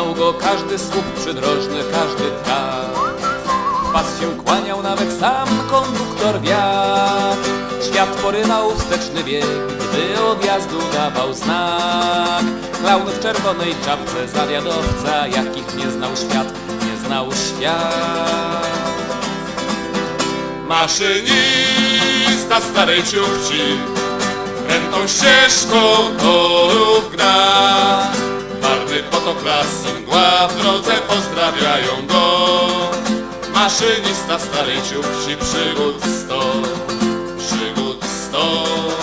Znał go każdy słup przydrożny, każdy ptak. Pas się kłaniał nawet sam konduktor wiatr. Świat porywał wsteczny bieg, gdy odjazdu dawał znak. Klaun w czerwonej czapce zawiadowca, jakich nie znał świat, nie znał świat. Maszynista starej ciuchci krętą ścieżką torów gra. Barwy potoklas i mgła w drodze pozdrawiają go. Maszynista starej ciuchci, przygód 100, przygód 100.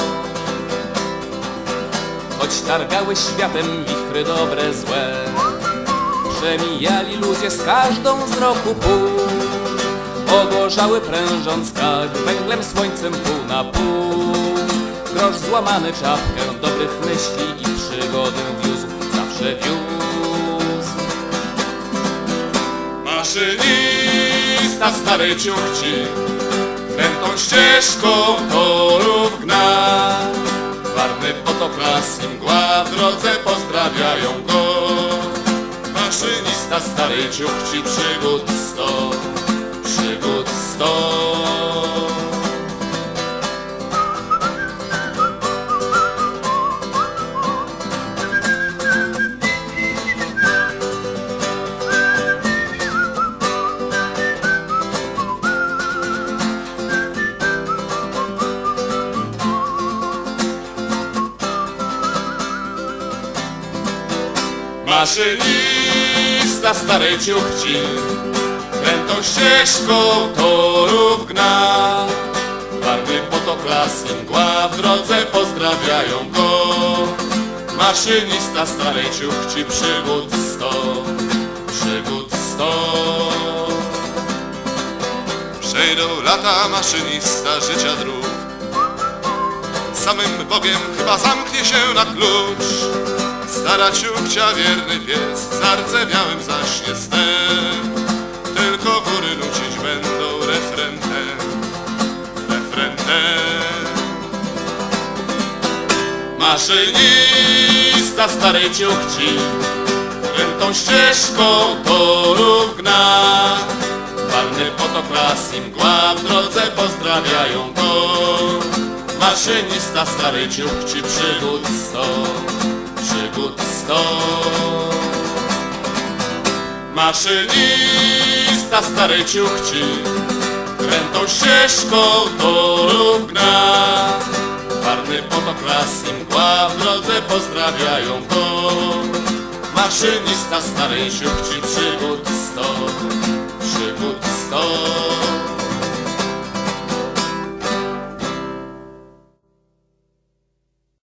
Choć targały światem wichry dobre, złe, przemijali ludzie z każdą z roku pół. Ogorzały prężąc kark, węglem, słońcem pół na pół. Grosz złamany czapkę dobrych myśli i przygodę wiózł, zawsze wiózł. Maszynista starej ciuchci krętą ścieżką torów gna. Czarny potoklas i mgła w drodze pozdrawiają go. Maszynista starej ciuchci, przygód 100, przygód 100. Maszynista starej ciuchci krętą ścieżką torów gna. Barwy potoklas i mgła w drodze pozdrawiają go. Maszynista starej ciuchci, przygód 100, przygód 100. Przejdą lata, maszynista życia dróg. Samym Bogiem chyba zamknie się na klucz. Stara ciuchcia, wierny pies, zardzewiałym zaśnie snem. Tylko góry nucić będą refrenem, refrenem. Maszynista starej ciuchci krętą ścieżką torów gna. Walny potoklas i mgła w drodze pozdrawiają go. Maszynista starej ciuchci, przygód 100, przygód 100. Maszynista starej ciuchci krętą ścieżką torów gna. Czarny potoklas i mgła w drodze pozdrawiają go. Maszynista starej ciuchci, przygód 100.